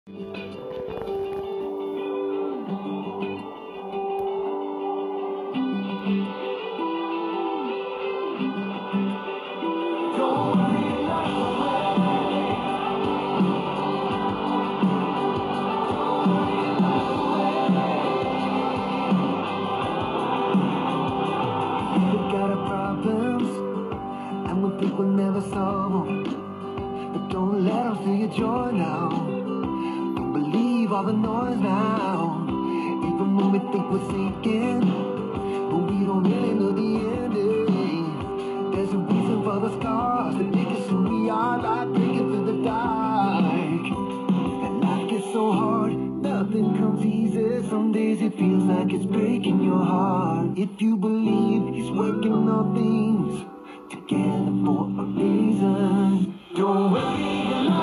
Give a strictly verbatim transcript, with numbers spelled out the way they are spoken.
People never solve them, but don't let them steal your joy now. Don't believe all the noise now. Even when we think we're sinking, but we don't really know the ending. There's a reason for the scars that make us who we are, like breaking through the dark. And life gets so hard, nothing comes easy. Some days it feels like it's breaking your heart. If you believe He's working all things together for a reason, don't worry.